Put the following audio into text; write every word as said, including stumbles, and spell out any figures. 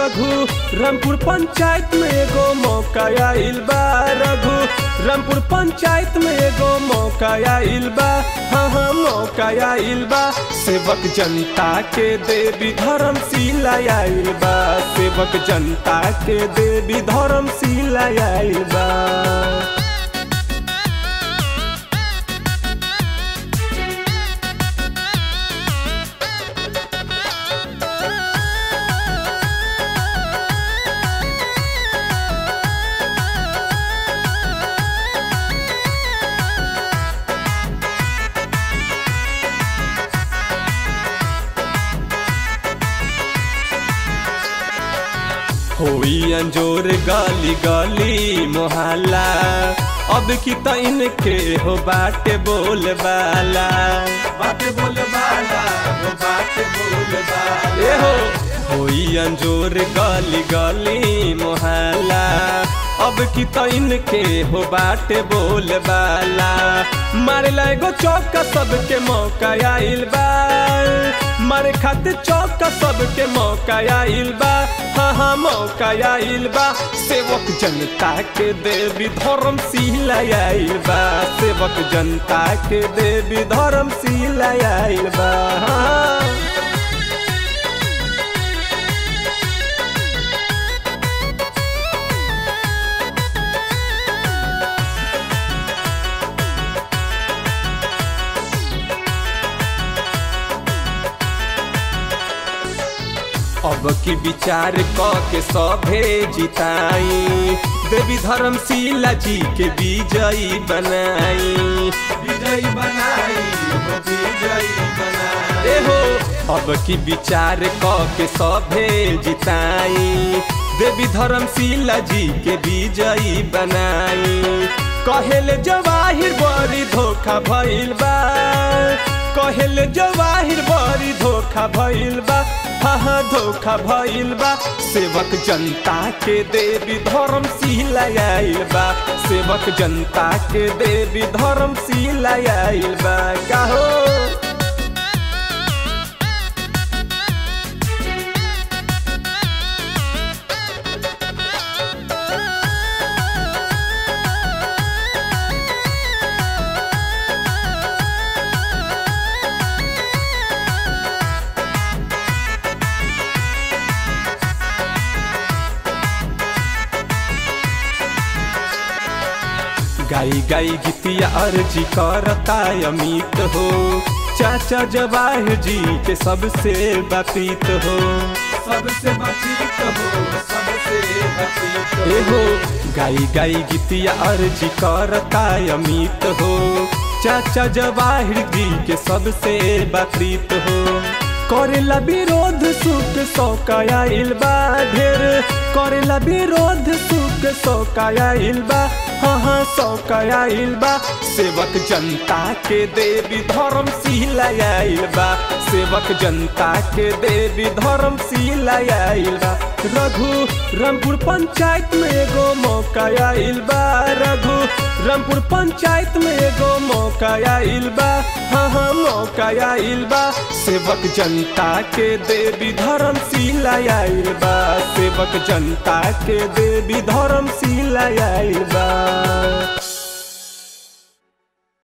रघु रामपुर पंचायत में एगो मौका आइल बा। रघु रामपुर पंचायत में एगो मौका आइल बा। हाँ हाँ मौका आइल बा। सेवक जनता के देवी धर्मशिला आइल बा। सेवक जनता के देवी धर्मशिला आइल बा। होई अंजोर गली गली मोहल्ला, अब की तो इनके हो बाटे बोल बाला। बाटे बोल बाला हो बाटे बोल बाला। ए हो होई अंजोर गली गली मोहल्ला, अब की तो इनके हो बाटे बोल बाला। मारे लगो चौका सबके मौका आइल बा। मारे खातिर चौका सबके मौका आइल बा। हाँ हाँ मौका आइल बा। सेवक जनता के देवी धर्मशिला आइल बा। सेवक जनता के देवी धर्मशिला आइल बा। हाँ। अब की विचार क के सभे जिताई, देवी धर्मशिला जी के विजयी बनाई। विजयी बनाई विजयी बनाई। ए हो अब की विचार क के सभे जिताई, देवी धर्मशिला जी के विजयी बनाई। कहेले जवाहिर बड़ी धोखा भइल बा। कहेले जवाहिर बड़ी धोखा भइल बा। हाँ हाँ धोखा भइल बा। सेवक जनता के देवी धर्मशिला आइल बा। सेवक जनता के देवी धर्मशिला आइल बा। का हो गाई गाई गीतिया अर्जी करता अमित हो। चाचा जवाहिर जी के सबसे बातीत हो। सबसे बातीत हो सबसे बातीत हो। हो गाई गाई गीतिया अर्जी करता अमित हो। चाचा जवाहिर जी के सबसे बातीत हो। करेला विरोध सुख सौका आइल बा। ढेर करेला विरोध सुख सौका आइल बा। हाँ हाँ सौका आइल बा। सेवक जनता के देवी धर्मशिला आइल बा। सेवक जनता के देवी धर्मशिला आइल बा। रघु रामपुर पंचायत में एगो मौका आइल बा। रघु रामपुर पंचायत में एगो मौका आइल बा। हाँ हाँ मौका आइल बा। सेवक जनता के देवी धर्मशिला आइल बा। सेवक जनता के देवी धर्मशिला आइल बा।